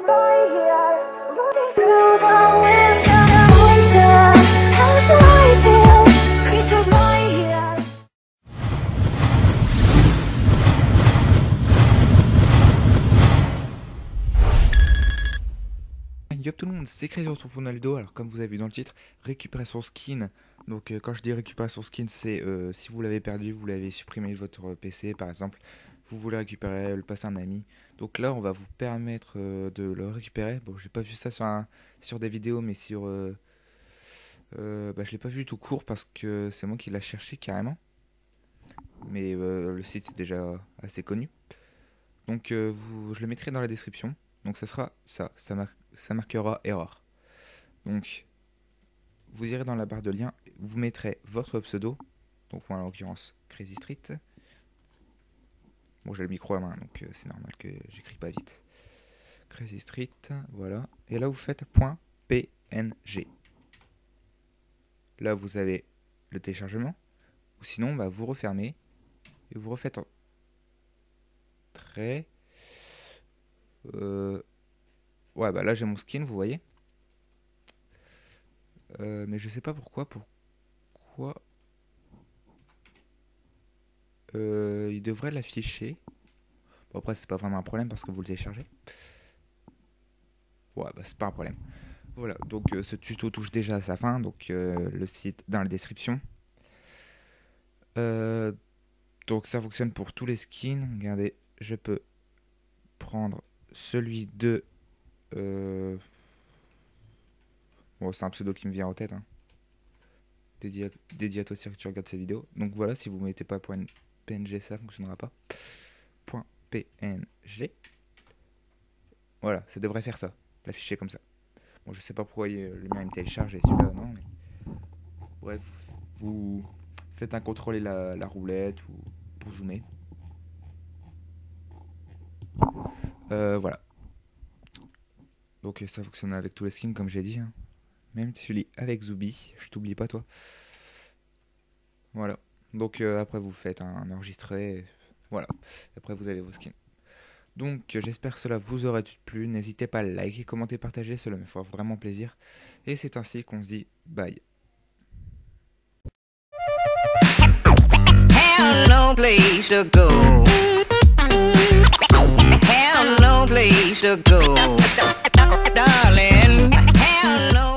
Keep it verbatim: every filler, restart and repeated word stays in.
Yup tout le monde, c'est Crazy sur Ronaldo. Alors comme vous avez vu dans le titre, récupérer son skin. Donc euh, quand je dis récupérer son skin, c'est euh, si vous l'avez perdu, vous l'avez supprimé de votre P C par exemple, vous voulez récupérer, le passer à un ami. Donc là on va vous permettre euh, de le récupérer. Bon, j'ai pas vu ça sur, un, sur des vidéos, mais sur... Euh, euh, bah, je l'ai pas vu tout court parce que c'est moi qui l'ai cherché carrément. Mais euh, le site est déjà assez connu. Donc euh, vous, je le mettrai dans la description. Donc ça sera ça, ça, mar ça marquera erreur. Donc vous irez dans la barre de lien, vous mettrez votre pseudo, donc moi en l'occurrence Crazy Street. Bon, j'ai le micro à main, donc euh, c'est normal que j'écris pas vite. Crazy Street, voilà. Et là vous faites .png. Là vous avez le téléchargement, ou sinon bah, vous refermez et vous refaites en trait. Euh, ouais bah là j'ai mon skin, vous voyez, euh, mais je sais pas pourquoi pourquoi euh, il devrait l'afficher. Bon, après c'est pas vraiment un problème parce que vous le téléchargez. Ouais bah c'est pas un problème. Voilà, donc euh, ce tuto touche déjà à sa fin, donc euh, le site dans la description. Euh, donc ça fonctionne pour tous les skins. Regardez, je peux prendre celui de euh... bon, c'est un pseudo qui me vient en tête, hein. dédié, à, dédié à toi si tu regardes ces vidéos. Donc voilà, si vous ne mettez pas .png, ça fonctionnera pas. .png, voilà, ça devrait faire ça, l'afficher comme ça. Bon, je sais pas pourquoi le mien il me télécharge et celui-là non, mais bref, vous faites un contrôle et la, la roulette ou pour zoomer. Euh, voilà. Donc ça fonctionne avec tous les skins comme j'ai dit, hein. Même celui avec Zubi, je t'oublie pas toi. Voilà. Donc euh, après vous faites un enregistré, voilà. Après vous avez vos skins. Donc j'espère que cela vous aura plu. N'hésitez pas à liker, commenter, partager, cela me fera vraiment plaisir. Et c'est ainsi qu'on se dit bye. No place to go. Have no place to go, darling. Have no